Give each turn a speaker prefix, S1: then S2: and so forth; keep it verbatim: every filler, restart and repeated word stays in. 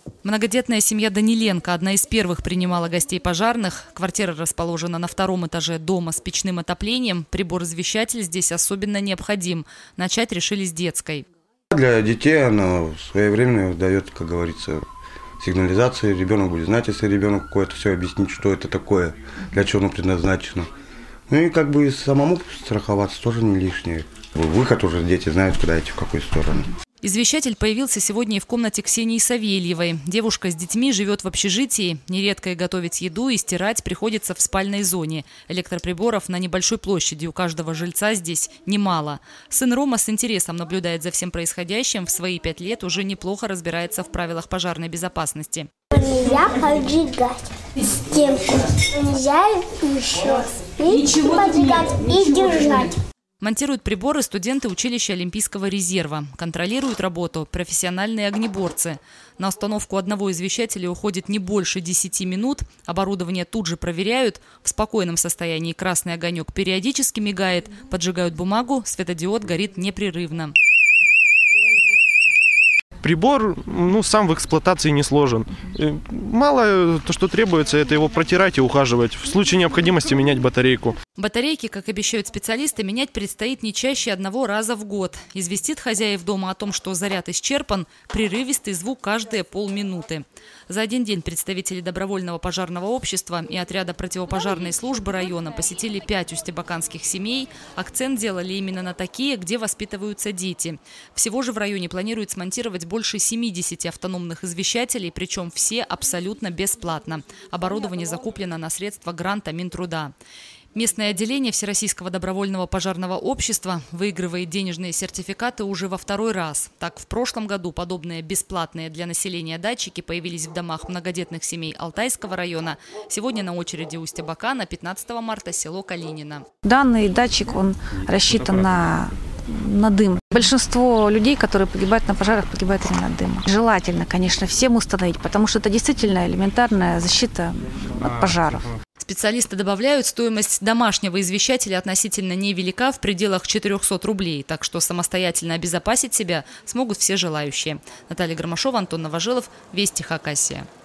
S1: Многодетная семья Даниленко одна из первых принимала гостей пожарных. Квартира расположена на втором этаже дома с печным отоплением. Прибор-извещатель здесь особенно необходим. Начать решили с детской.
S2: Для детей она своевременно дает, как говорится, сигнализацию. Ребенок будет знать, если ребенок какой-то, все объяснить, что это такое, для чего оно предназначено. Ну и как бы самому страховаться тоже не лишнее. Выход уже дети знают, куда идти, в какую сторону.
S1: Извещатель появился сегодня и в комнате Ксении Савельевой. Девушка с детьми живет в общежитии. Нередко и готовить еду, и стирать приходится в спальной зоне. Электроприборов на небольшой площади у каждого жильца здесь немало. Сын Рома с интересом наблюдает за всем происходящим. В свои пять лет уже неплохо разбирается в правилах пожарной безопасности.
S3: Нельзя поджигать стенку. Нельзя еще спичку поджигать и держать.
S1: Монтируют приборы студенты училища Олимпийского резерва. Контролируют работу профессиональные огнеборцы. На установку одного извещателя уходит не больше десяти минут. Оборудование тут же проверяют. В спокойном состоянии красный огонек периодически мигает. Поджигают бумагу, светодиод горит непрерывно.
S4: Прибор, ну, сам в эксплуатации не сложен. Мало то, что требуется, это его протирать и ухаживать. В случае необходимости менять батарейку.
S1: Батарейки, как обещают специалисты, менять предстоит не чаще одного раза в год. Известит хозяев дома о том, что заряд исчерпан, прерывистый звук каждые полминуты. За один день представители добровольного пожарного общества и отряда противопожарной службы района посетили пять устебаканских семей. Акцент делали именно на такие, где воспитываются дети. Всего же в районе планируют смонтировать больше семидесяти автономных извещателей, причем все абсолютно бесплатно. Оборудование закуплено на средства гранта Минтруда. Местное отделение Всероссийского добровольного пожарного общества выигрывает денежные сертификаты уже во второй раз. Так, в прошлом году подобные бесплатные для населения датчики появились в домах многодетных семей Алтайского района. Сегодня на очереди Усть-Абакана, пятнадцатого марта село Калинино.
S5: Данный датчик, он рассчитан на, на дым. Большинство людей, которые погибают на пожарах, погибают именно от дыма. Желательно, конечно, всем установить, потому что это действительно элементарная защита от пожаров.
S1: Специалисты добавляют, стоимость домашнего извещателя относительно невелика, в пределах четырёхсот рублей, так что самостоятельно обезопасить себя смогут все желающие. Наталья Громашова, Антон Новожилов, Вести Хакасия.